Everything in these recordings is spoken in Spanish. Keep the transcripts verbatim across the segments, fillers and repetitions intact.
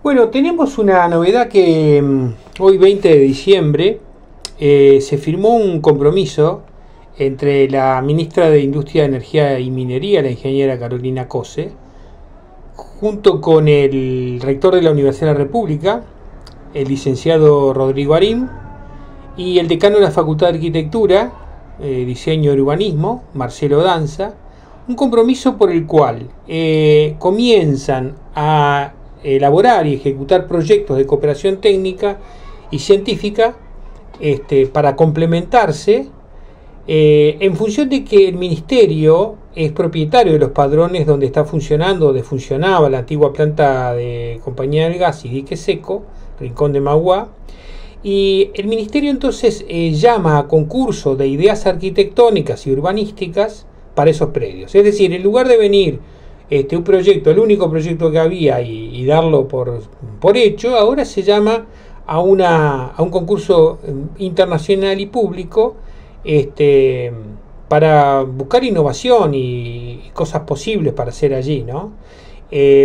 Bueno, tenemos una novedad que mm, hoy veinte de diciembre eh, se firmó un compromiso entre la ministra de Industria, Energía y Minería, la ingeniera Carolina Cose, junto con el rector de la Universidad de la República, el licenciado Rodrigo Arim, y el decano de la Facultad de Arquitectura, eh, Diseño y Urbanismo, Marcelo Danza, un compromiso por el cual eh, comienzan a elaborar y ejecutar proyectos de cooperación técnica y científica este, para complementarse eh, en función de que el Ministerio es propietario de los padrones donde está funcionando, donde funcionaba la antigua planta de Compañía del Gas y Dique Seco, Rincón de Magua, y el Ministerio entonces eh, llama a concurso de ideas arquitectónicas y urbanísticas para esos predios. Es decir, en lugar de venir Este, un proyecto, el único proyecto que había y, y darlo por, por hecho, ahora se llama a, una, a un concurso internacional y público este, para buscar innovación y, y cosas posibles para hacer allí, ¿no? Eh,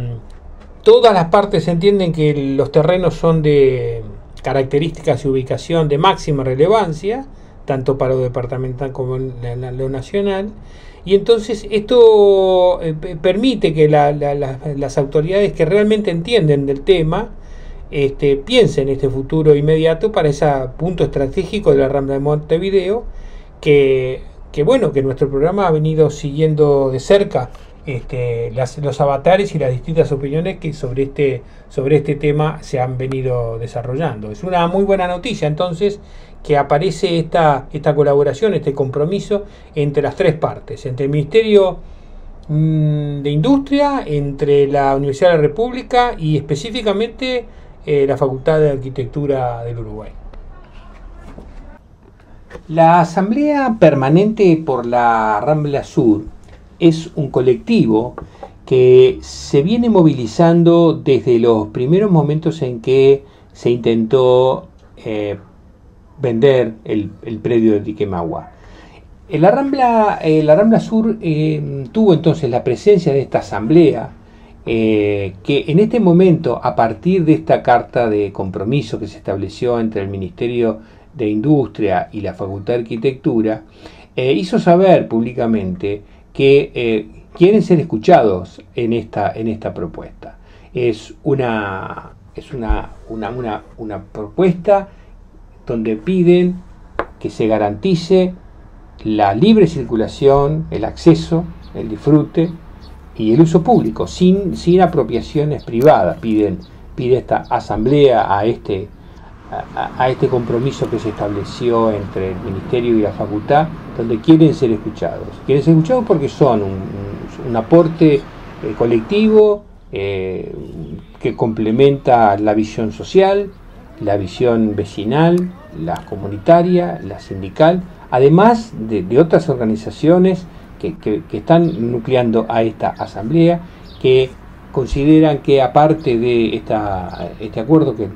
todas las partes entienden que los terrenos son de características y ubicación de máxima relevancia, tanto para lo departamental como lo nacional. Y entonces esto eh, permite que la, la, la, las autoridades que realmente entienden del tema este, piensen en este futuro inmediato para ese punto estratégico de la Rambla de Montevideo, que, que bueno, que nuestro programa ha venido siguiendo de cerca este, las, los avatares y las distintas opiniones que sobre este, sobre este tema se han venido desarrollando. Es una muy buena noticia entonces que aparece esta, esta colaboración, este compromiso entre las tres partes, entre el Ministerio mmm, de Industria, entre la Universidad de la República y específicamente eh, la Facultad de Arquitectura del Uruguay. La Asamblea Permanente por la Rambla Sur es un colectivo que se viene movilizando desde los primeros momentos en que se intentó eh, vender el, el predio de Dique Magua. La Rambla, eh, la Rambla Sur eh, tuvo entonces la presencia de esta asamblea eh, que en este momento, a partir de esta carta de compromiso que se estableció entre el Ministerio de Industria y la Facultad de Arquitectura, eh, hizo saber públicamente que eh, quieren ser escuchados en esta, en esta propuesta. Es una, es una, una, una, una propuesta donde piden que se garantice la libre circulación, el acceso, el disfrute y el uso público, sin, sin apropiaciones privadas. Piden, pide esta asamblea a este, a, a este compromiso que se estableció entre el Ministerio y la Facultad, donde quieren ser escuchados. Quieren ser escuchados porque son un, un, un aporte eh, colectivo eh, que complementa la visión social, la visión vecinal, la comunitaria, la sindical, además de, de otras organizaciones que, que, que están nucleando a esta asamblea, que consideran que aparte de esta, este acuerdo que,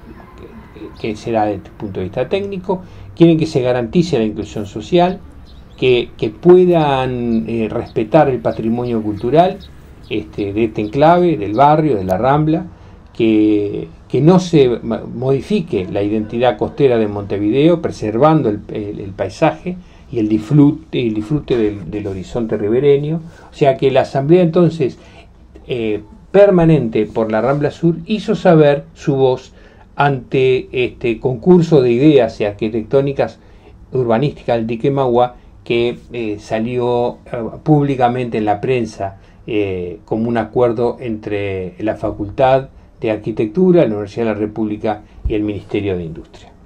que, que será desde el punto de vista técnico, quieren que se garantice la inclusión social, que, que puedan eh, respetar el patrimonio cultural este, de este enclave, del barrio, de la Rambla, que, que no se modifique la identidad costera de Montevideo, preservando el, el, el paisaje y el disfrute, el disfrute del, del horizonte ribereño. O sea que la Asamblea entonces eh, permanente por la Rambla Sur hizo saber su voz ante este concurso de ideas y arquitectónicas urbanísticas del Dique Magua que eh, salió eh, públicamente en la prensa eh, como un acuerdo entre la Facultad de Arquitectura, la Universidad de la República y el Ministerio de Industria.